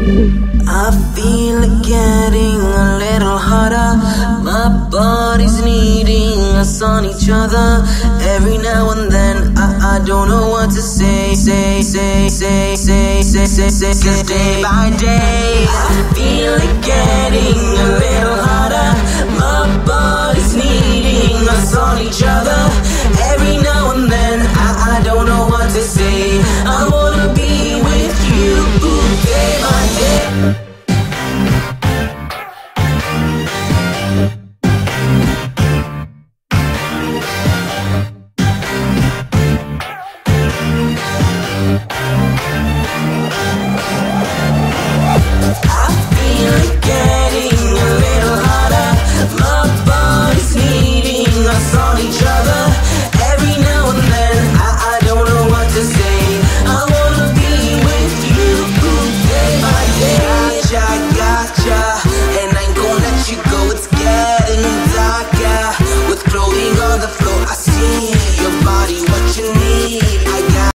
I feel it getting a little hotter. My body's needing us on each other. Every now and then I don't know what to say. Cause day by day I feel it getting a little hotter. My body's needing us on each other. Every now and then I don't know what to say. I wanna be with you day by day.